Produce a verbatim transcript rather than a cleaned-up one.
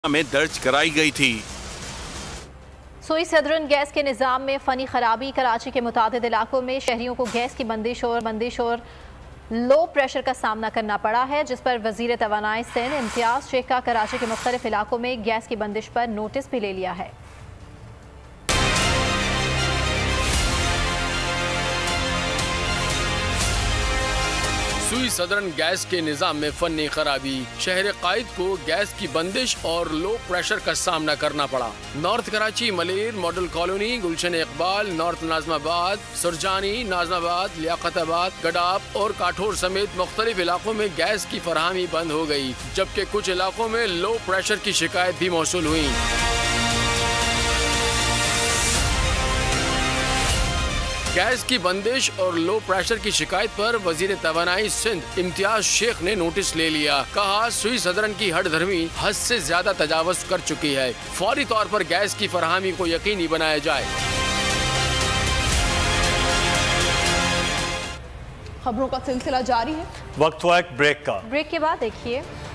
में दर्ज कराई गई थी। सुई सदरन गैस के निज़ाम में फ़नी खराबी। कराची के मुतादिद इलाकों में शहरियों को गैस की बंदिश और बंदिश और लो प्रेशर का सामना करना पड़ा है, जिस पर वज़ीर तवानाई सिंध इम्तियाज़ शेख का कराची के मुख्तलिफ इलाकों में गैस की बंदिश पर नोटिस भी ले लिया है। सुई सदरन गैस के निज़ाम में फनी खराबी। शहर कायद को गैस की बंदिश और लो प्रेशर का सामना करना पड़ा। North Karachi Malir model colony, Gulshan Iqbal, north Nazimabad, Surjani, Nazimabad, Liaquatabad, Gadap और काठोर समेत मुख्तलिफ इलाकों में गैस की फराहमी बंद हो गई, जबकि कुछ इलाकों में लो प्रेशर की शिकायत भी मौसूल हुई। गैस की बंदिश और लो प्रेशर की शिकायत पर वजीर तवानाई सिंध इम्तियाज शेख ने नोटिस ले लिया। कहा, सुई सदरन की हठधर्मी हद से ज्यादा तजावुज कर चुकी है। फौरी तौर पर गैस की फराहमी को यकीनी बनाया जाए। खबरों का सिलसिला जारी है। वक्त हुआ एक ब्रेक का। ब्रेक के बाद देखिए।